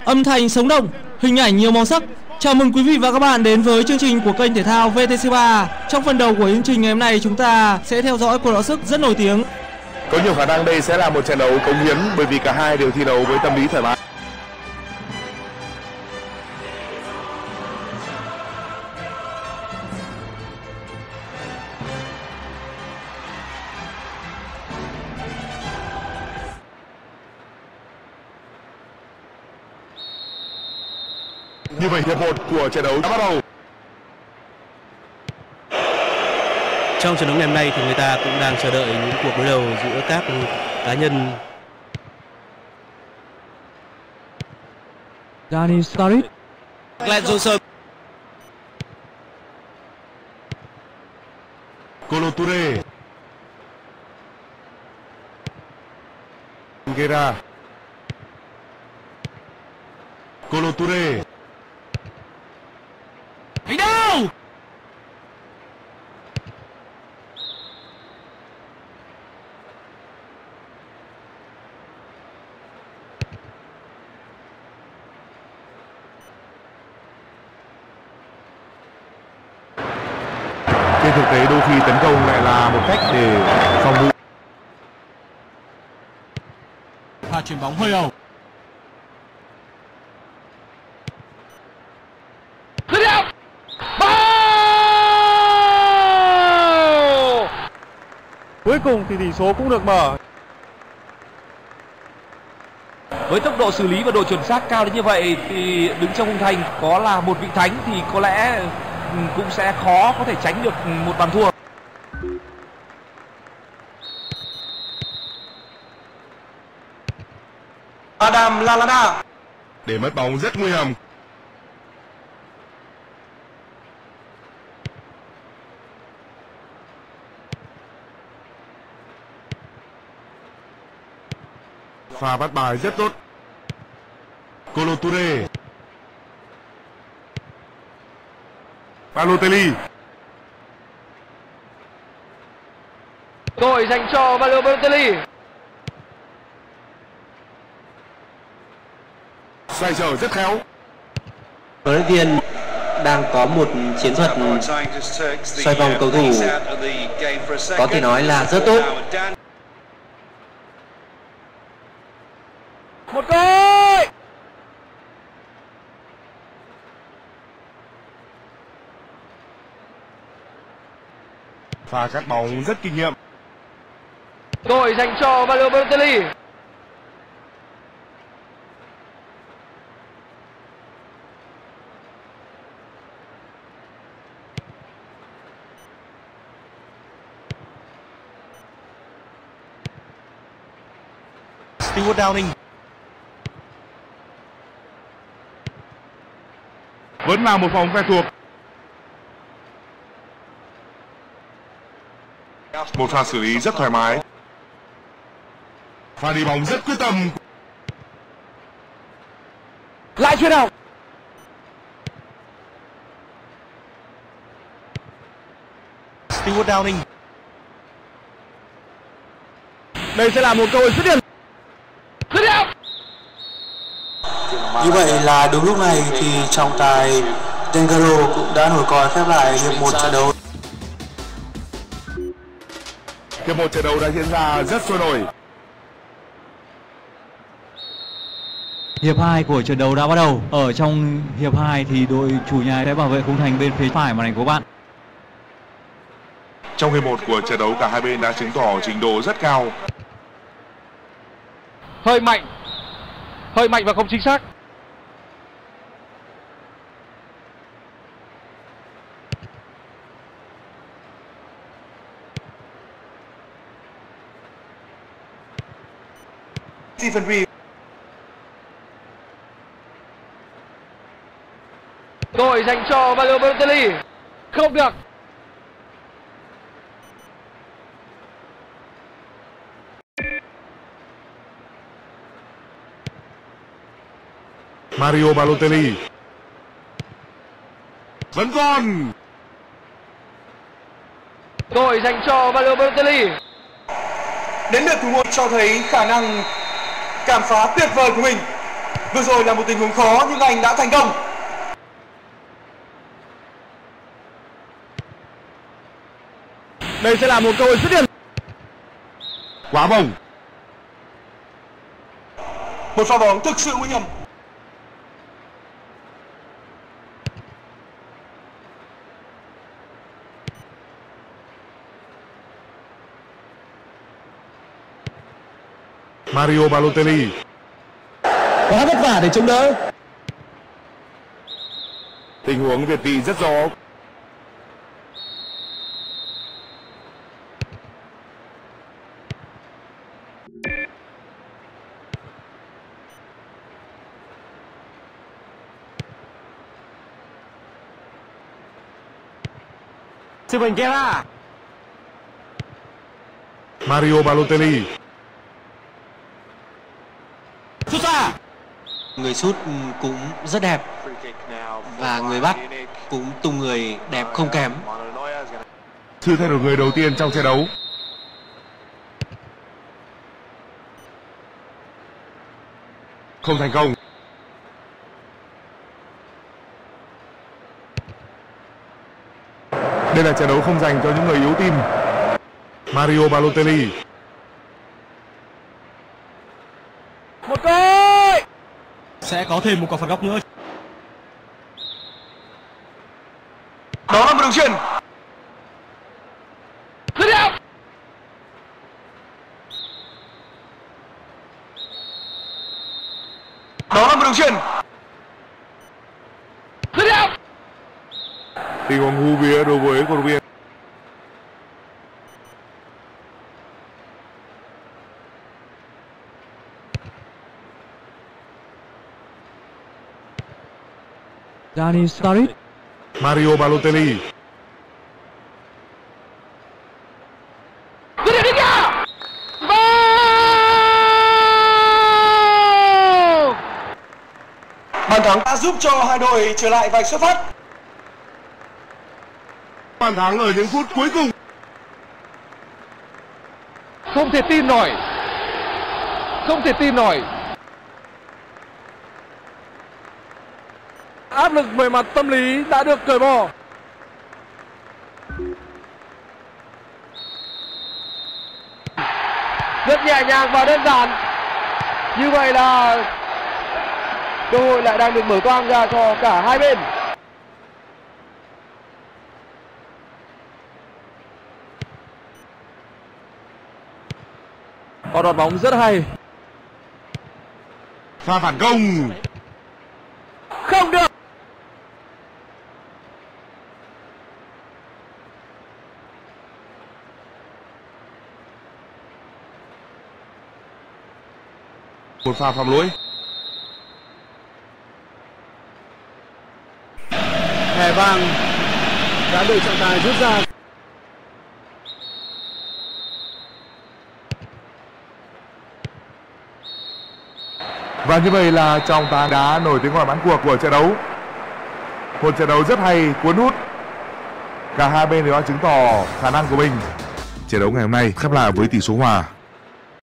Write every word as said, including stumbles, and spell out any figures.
Âm thanh sống động, hình ảnh nhiều màu sắc. Chào mừng quý vị và các bạn đến với chương trình của kênh thể thao vê tê xê ba. Trong phần đầu của chương trình ngày hôm nay, chúng ta sẽ theo dõi cuộc đọ sức rất nổi tiếng. Có nhiều khả năng đây sẽ là một trận đấu cống hiến bởi vì cả hai đều thi đấu với tâm lý thoải mái. Như vậy hiệp một của trận đấu đã bắt đầu. Trong trận đấu ngày hôm nay thì người ta cũng đang chờ đợi những cuộc đối đầu giữa các cá nhân. Dani Sturridge, Glenn Johnson, Kolo Touré, Guerra, Kolo Touré, đánh đâu? Trên thực tế đôi khi tấn công lại là một cách để phòng ngự. Pha chuyền bóng hơi ẩu. Cuối cùng thì tỷ số cũng được mở. Với tốc độ xử lý và độ chuẩn xác cao đến như vậy thì đứng trong khung thành có là một vị thánh thì có lẽ cũng sẽ khó có thể tránh được một bàn thua. Adam Lallana Để mất bóng rất nguy hiểm. Pha bắt bài rất tốt. Kolo Touré, Balotelli, Cơ hội dành cho Mario Balotelli. xoay sở rất khéo. huấn luyện viên đang có một chiến thuật xoay vòng cầu thủ có thể nói là rất tốt. Một cơ hội. Pha cắt bóng rất kinh nghiệm. Cơ hội dành cho Mario Balotelli. Stuart Downing, Vẫn là một phòng quen thuộc. Một pha xử lý rất thoải mái. Pha đi bóng rất quyết tâm. Lại chuyền hỏng. Stuart Downing, Đây sẽ là một cơ hội dứt điểm. Dứt điểm. Như vậy là đúng lúc này thì trọng tài Dengaro cũng đã nổi còi khép lại hiệp một trận đấu. Hiệp một trận đấu đã diễn ra rất sôi nổi. Hiệp hai của trận đấu đã bắt đầu. Ở trong hiệp hai thì đội chủ nhà sẽ bảo vệ khung thành bên phía phải màn ảnh của bạn. Trong hiệp một của trận đấu cả hai bên đã chứng tỏ trình độ rất cao. Hơi mạnh. Hơi mạnh và không chính xác. Stephen Reeve. Cơ hội dành cho Mario Balotelli. Không được. Mario Balotelli vẫn còn. Cơ hội dành cho Mario Balotelli. Đến lượt thủ môn cho thấy khả năng cản phá tuyệt vời của mình. Vừa rồi là một tình huống khó nhưng anh đã thành công. Đây sẽ là một cơ hội dứt điểm. Quá bổng. Một pha bóng thực sự nguy hiểm. Mario Balotelli. Quá vất vả để chống đỡ. Tình huống việt vị rất rõ. Steven Gerrard. Mario Balotelli. Sút xa. Người sút cũng rất đẹp và người bắt cũng tung người đẹp không kém. Sự thay đổi người đầu tiên trong trận đấu. Không thành công. Đây là trận đấu không dành cho những người yếu tim. Mario Balotelli. Một cơ hội. Sẽ có thêm một quả phạt góc nữa. Đó là một đường chuyền. Dứt điểm. Đó là một đường chuyền. Dứt điểm. Tình huống hú vía đối với cổ động viên. Dani Sturridge. Mario Balotelli. Dứt điểm đi kìa. Bàn thắng đã giúp cho hai đội trở lại vạch xuất phát. Bàn thắng ở những phút cuối cùng. Không thể tin nổi. Không thể tin nổi. Áp lực về mặt tâm lý đã được cởi bỏ. Rất nhẹ nhàng và đơn giản. Như vậy là cơ hội lại đang được mở toang ra cho cả hai bên. Có đọt bóng rất hay. Pha phản công. Không được. Một pha phạm lỗi. Thẻ vàng đã được trọng tài rút ra. Và như vậy là trọng tài đã nổi tiếng ngoài bán cuộc của trận đấu. Một trận đấu rất hay, cuốn hút. Cả hai bên đều đã chứng tỏ khả năng của mình. Trận đấu ngày hôm nay khép lại với tỷ số hòa